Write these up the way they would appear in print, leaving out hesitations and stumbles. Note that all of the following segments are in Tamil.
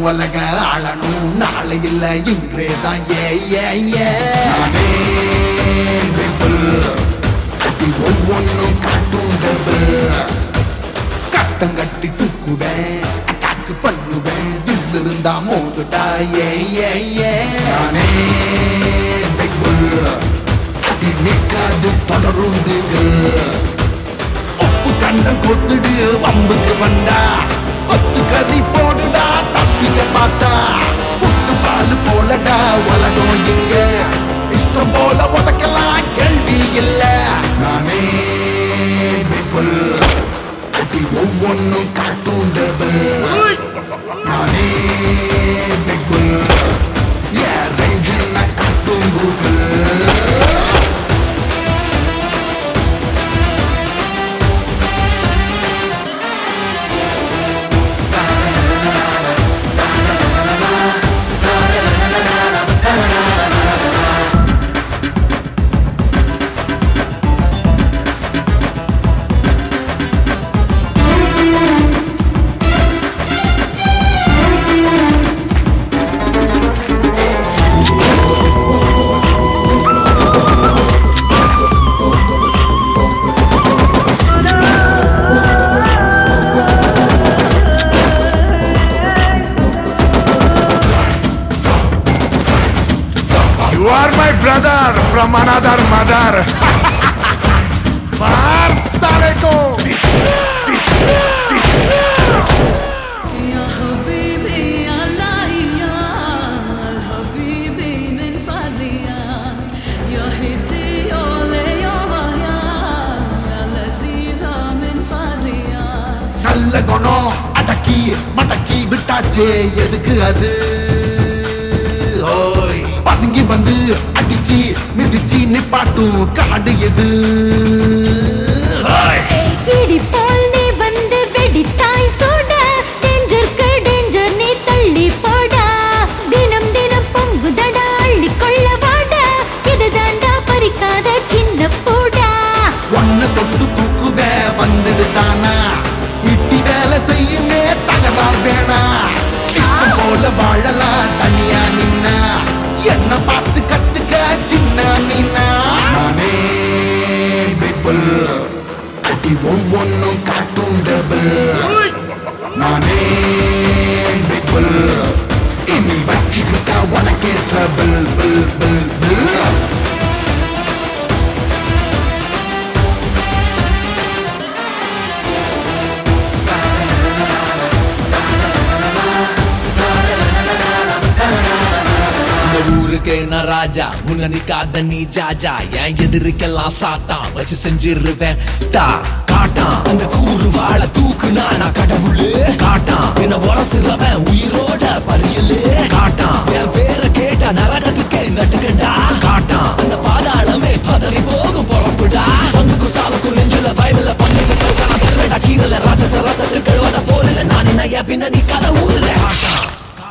உலக ஆளணும் நாளை இல்ல இன்றே தான் நானே rebel. அடி ஒவ்வொன்னும் காட்டும் டபுள் கட்டம் கட்டி தூக்குவேன் அட்டாக்கு பண்ணுவேன் தில் இருந்தா மோதுடா நானே rebel. அடி நிற்காது தொடரும் உப்பு கண்டம் கொத்துடு வம்புக்கு வந்தா கொத்து கறி போடுடா தப்பிக்க பார்த்தா புட்டு பால் போலடா உலகம் இங்க இஷ்டம் போல உதக்கலாம் கேள்வி இல்ல நானே rebel. அடி ஒவ்வொன்னும் காட்டும் டபுள் நானே rebel. என் ரேஞ்சில் காட்டும் Google You are my brother from another mother. Mar sale ko. Ya habibi Allah ya al habibi min fadliya ya hidi ole ya waya ya laziza min fadliya நல்ல குணம் அடக்கி மடக்கி விட்டாச்சே எதுக்கு அது ஓய் பதுங்கி வந்து அடிச்சு மிதிச்சு நிப்பாட்டும் காடு எது இடி போல் நீ வந்து வெடித்தாய் சோட டேஞ்சருக்கு டேஞ்சர் நீ தள்ளி போடா தினம் தினம் பொங்குதடா அள்ளி கொள்ள வாடா இது தாண்டா பறிக்காத சின்ன பூடா ஒன்ன தொட்டு தூக்குவே வந்துடுதானா இட்டி வேலை செய்யுமே தகராறு வேணா இஷ்டம் போல வாழலாம் தனியா நின்னா என்ன பார்த்து கத்துக்க சின்ன மீனா நானே rebel. அடி ஒவ்வொன்னும் காட்டும் டபுள் நானே rebel. இனி வச்சுக்கிட்டா உனக்கே ட்ரபிள் பில் பில் பில் ஊருக்கே நான் ராஜா முன்ன நிக்காத நீ ஜாஜா என் எதிரிக்கெல்லாம் சாத்தான் வச்சு செஞ்சிருவேன் டா காட்டான் அந்த கூறு வாழ தூக்குனா நான் கடவுளே காட்டான் என்ன உரசுறவன் உயிரோட பரியலே காட்டான் என் பேரை கேட்டா நரகத்துக்கே நட்டுக்கண்டா காட்டான் அந்த பாதாளமே பதறி போகும் பொறப்புடா சங்குக்கும் சாவுக்கும் நெஞ்சுல பைபிள பண்ணிட்டு பேசான பெருவேடா கீழல ராஜச ரத்தத்தில் கழுவாத போரில நான் என்ன பின்ன நீ கதை ஊருல காட்டான்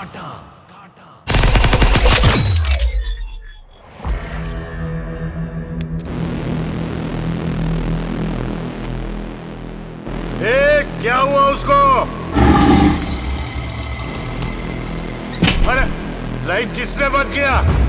क्या हुआ उसको? अरे लाइट किसने बंद किया?